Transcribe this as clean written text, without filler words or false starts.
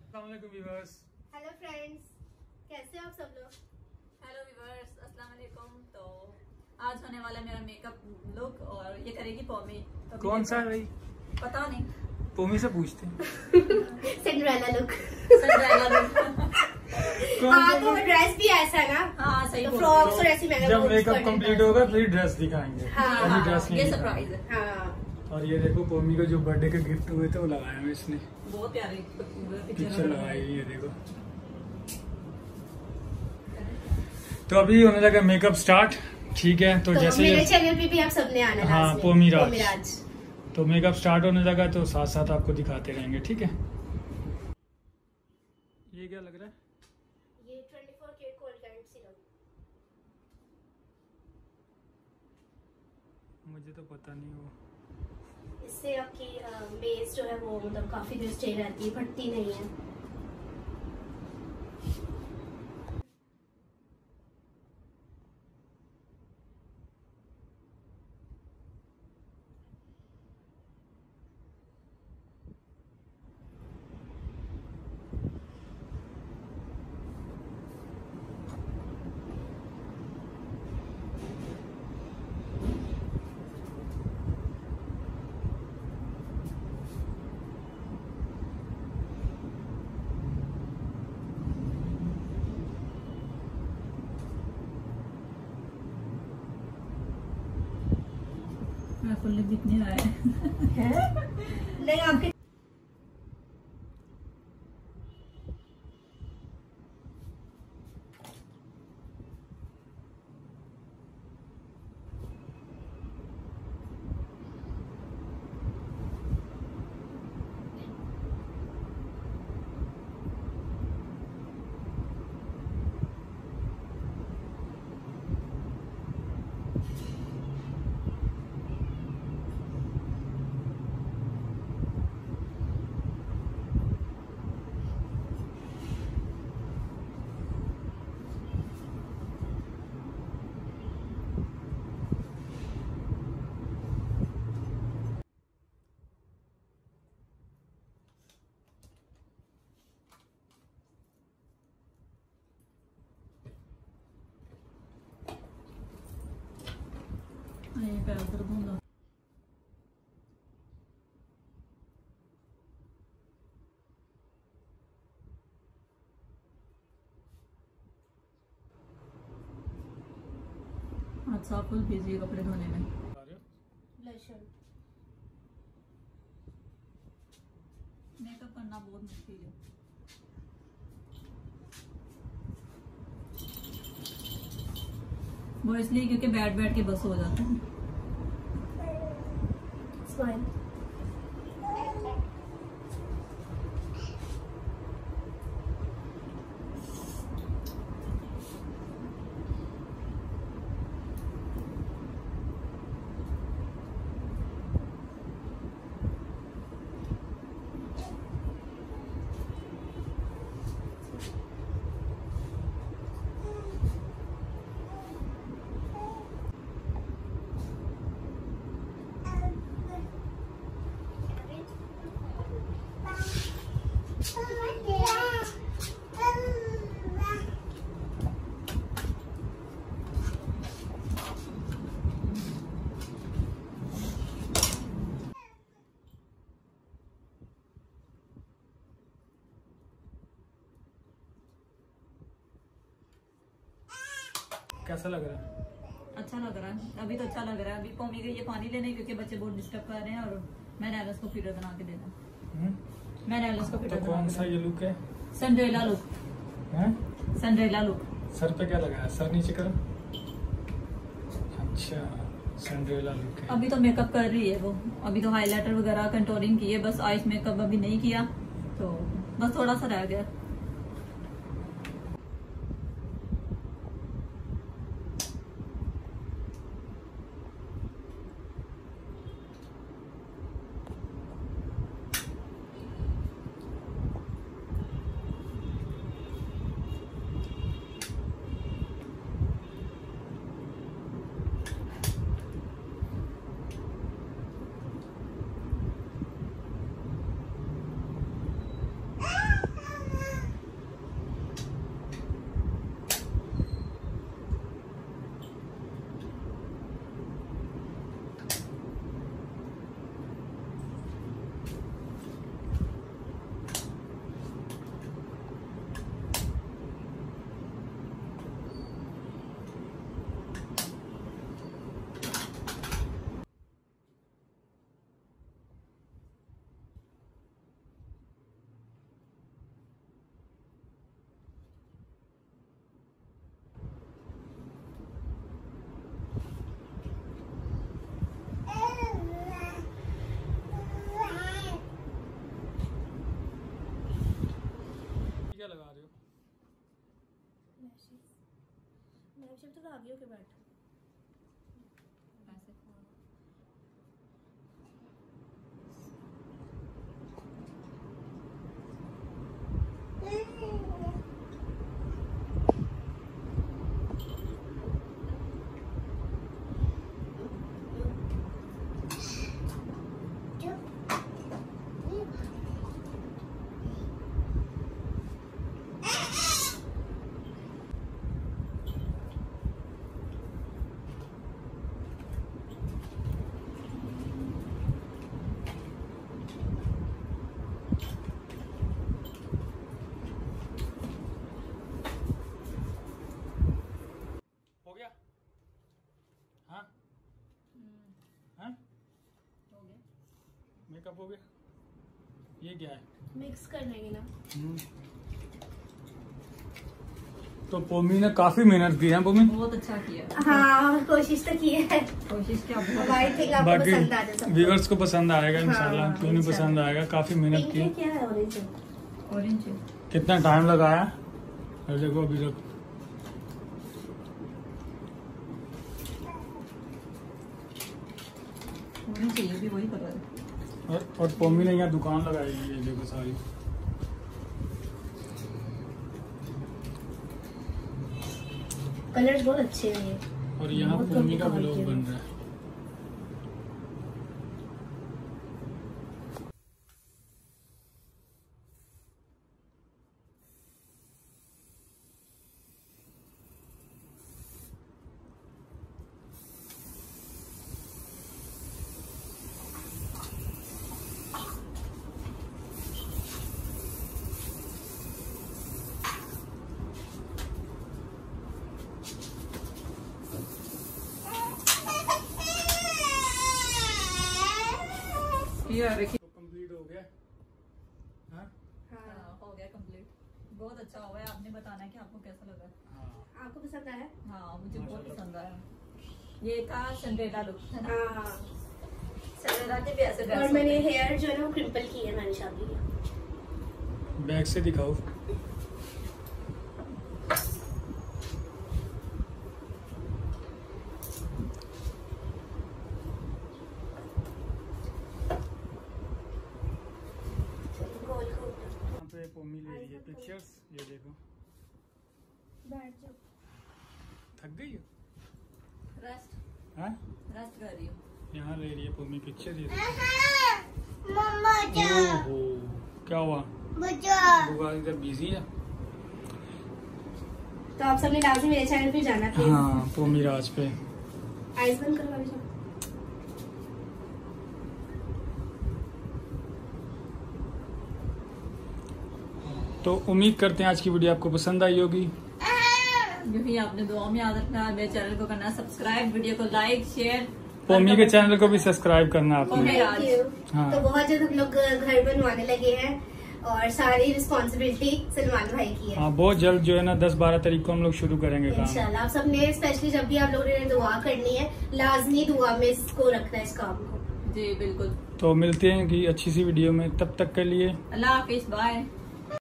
Viewers, hello friends, कैसे हो आप सब लोग? हेलो व्यूअर्स, अस्सलाम वालेकुम। तो आज होने वाला मेरा मेकअप लुक और ये करेगी पौमी। तो कौन सा है भाई? पता नहीं, पोमी से पूछते हैं। Cinderella look. Cinderella look. हाँ, तो ड्रेस भी ऐसा है ना? हाँ सही तो बोल फ्रॉक्स रहे और हो। ऐसी मैंने जब मेकअप कंप्लीट होगा फिर ड्रेस दिखाएंगे। हाँ, अभी ड्रेस नहीं ये दिखाएंगे। सरप्राइज है। हाँ, और ये देखो पोमी को जो बर्थडे के गिफ्ट हुए थे वो लगाया है इसने। बहुत प्यारी पिक्चर लगाई हुई है देखो। तो अभी होने लगा मेकअप स्टार्ट, ठीक है। तो जैसे मेरे चैनल पे भी आप सबने आना है। हाँ, पोमीराज। तो मेकअप स्टार्ट होने लगा तो साथ साथ आपको दिखाते रहेंगे, ठीक है। ये क्या लग रहा है? ये 24K कोल्ड कैरेट सीरम। मुझे तो पता नहीं वो। इससे आपकी बेस जो है वो मतलब काफी देर स्टे रहती है, फटती नहीं है। फुल लिप दिखने आया है। नहीं आपके ये पैर दर्द होगा। आज साफ फुल बिजी है कपड़े धोने में। ब्लशर मेकअप करना बहुत मुश्किल है। वो इसलिए क्योंकि बैठ बैठ के बस हो जाता है। स्माइल। कैसा लग रहा है? अच्छा लग रहा है, अभी तो अच्छा लग रहा है। अभी पौमी गई है पानी लेने क्योंकि बच्चे बहुत डिस्टर्ब कर रहे हैं और मैंने एलस को फीडर बना के देना। मैंने एलस को फीडर तो कौन सा ये लुक है? सिंड्रेला लुक हैं? Cinderella look. सर पे क्या लगाया? सर नीचे करो। अच्छा, सिंड्रेला लुक है। अभी तो मेकअप कर रही है वो, अभी तो हाइलाइटर वगैरह कंटूरिंग की है, बस आइस मेकअप अभी नहीं किया, तो बस थोड़ा सा रह गया। आगे होके बैठ। ऐसे। हो गया? हाँ हाँ, हो गया। मेकअप हो गया। ये क्या है? मिक्स करने की ना। तो पोमी ने काफी मेहनत की है। पोमी बहुत अच्छा किया। हाँ कोशिश तो की है। कोशिश क्या बहुत। आई थिंक आपको बाकी पसंद आ जाए सबको। व्यूअर्स को पसंद आएगा इंशाल्लाह। हाँ, क्यों नहीं इंशाल्लाह। पसंद आएगा, काफी मेहनत पिंक की है है। क्या है ऑरेंज है? ऑरेंज है। कितना टाइम लगाया और देखो अभी तक। ऑरेंज चाहिए भी वही कलर है। और पोमी ने यहाँ दुकान लगाई है, ये देखो सारी। कलर्स बहुत अच्छे हैं ये। और यहाँ बहुत पोमी का कमाल ब्लॉग किया। बन रहा है। ये देखिए। तो कंप्लीट हो गया। हाँ हाँ हो गया कंप्लीट। बहुत अच्छा हुआ है। आपने बताना है कि आपको कैसा लगा। हाँ, आपको पसंद आया? हाँ मुझे बहुत पसंद आया। ये था सिंड्रेला लुक है ना। हाँ। सिंड्रेला के भी ऐसे ड्रेस और मैंने होते हैं। हेयर जो है ना वो क्रिम्पल की है मैंने शादी की। बैक से दिखाओ। गोल गोल। यहाँ पे पोमी ले रही है पिक्चर्स। ये देखो, बैठ जाओ। थक गई हो? रेस्ट हाँ, रेस्ट कर रही हूँ। यहाँ ले रही है पोमी पिक्चर। ये देखो। ओहो, क्या हुआ? बुआ इधर बिजी है। तो आप सबने लाजमी मेरे चैनल पे जाना प्लीज। हाँ, पोमी राज पे। आइस बंद करो अभी जाओ। तो उम्मीद करते हैं आज की वीडियो आपको पसंद आई होगी। जो भी आपने दुआ में याद रखना। मेरे चैनल को करना सब्सक्राइब, वीडियो को लाइक शेयर। पोमी के चैनल को भी सब्सक्राइब करना आपने। पोमी राज। Thank you। हाँ। तो बहुत जल्द हम लोग घर बनवाने लगे हैं और सारी रिस्पॉन्सिबिलिटी सलमान भाई की है। हाँ, बहुत जल्द जो है ना 10-12 तारीख को हम लोग शुरू करेंगे काम। इंशाल्लाह आप सबने स्पेशली जब भी आप लोगों ने दुआ करनी है लाजमी दुआ में इसको रखना है, इस काम को। जी बिल्कुल। तो मिलते हैं कि अच्छी सी वीडियो में। तब तक के लिए अल्लाह हाफिज, बाय।